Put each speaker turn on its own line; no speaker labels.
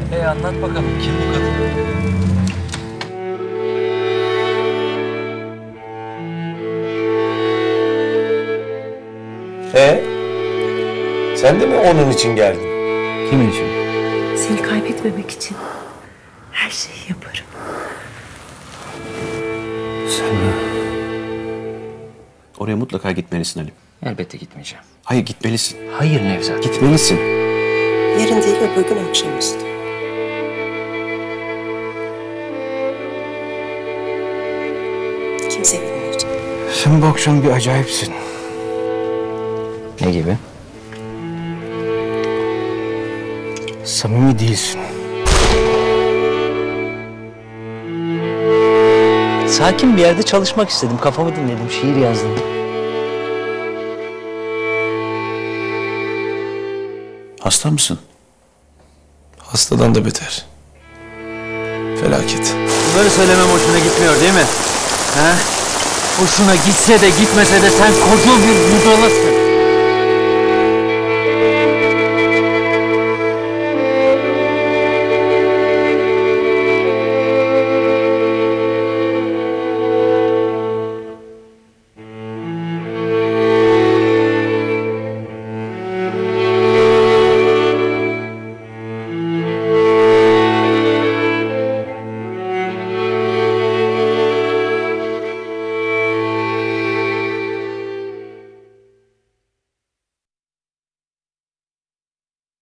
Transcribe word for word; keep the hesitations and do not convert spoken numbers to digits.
E anlat bakalım, kim bu kadın?
Ee, sen de mi onun için geldin?
Kimin için?
Seni kaybetmemek için her şeyi yaparım.
Sen mi?
Oraya mutlaka gitmelisin Ali.
Elbette gitmeyeceğim.
Hayır, gitmelisin.
Hayır Nevzat.
Gitmelisin.
Yarın değil öbür gün akşamüstü. Kimse bilmeyecek.
Sen bu akşam bir acayipsin.
Ne gibi?
Samimi değilsin.
Sakin bir yerde çalışmak istedim. Kafamı dinledim, şiir yazdım.
Hasta mısın?
Hastadan da beter. Felaket.
Bunları söylemem hoşuna gitmiyor değil mi? He? Hoşuna gitse de gitmese de sen koca bir budalasın.